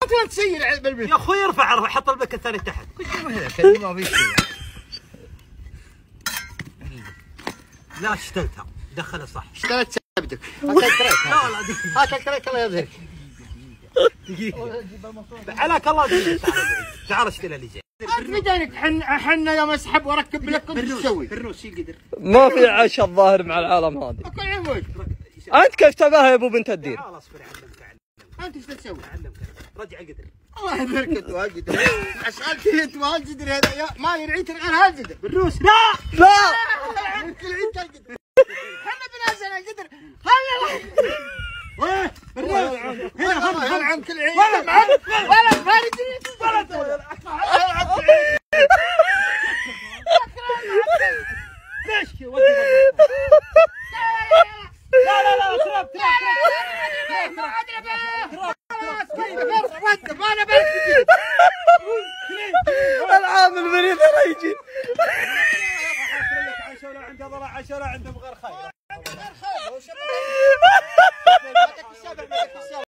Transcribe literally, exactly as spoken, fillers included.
وانت تسير بالبيت يا اخوي ارفع حط البك الثاني تحت. كذي ما في شيء. لا اشتلتها دخلها صح. اشتريت سبتك. هات الكريك. لا لا دقيقة. هات الكريك الله يظهرك. دقيقة. عليك الله دقيقة. تعال بعيد. تعال اشتري اللي جاي. انت بدينك حن حنا يوم اسحب واركب لك كنت تسوي. بالروس يقدر. ما في عشا الظاهر مع العالم هذه. اكل عمود. انت كيف تباها يا ابو بنت الدين؟ تعال اصبر اعلمك اعلمك. انت ايش تسوي؟ اعلمك رجع قدر. الله يبارك انت واجد. اسالك انت والجدر هذا ما يرعيك غير هالجدر. بالروس لا لا كل عيد القدر. احنا بنازل القدر. هلا وين؟ بالروس. هنا هنا عم كل عيد. ولا عم ولا فارجني ولا ليش لا لا لا تراب تراب العامل مريض راح يجي. عشرة عنده ضلع عشرة عنده بغير خير.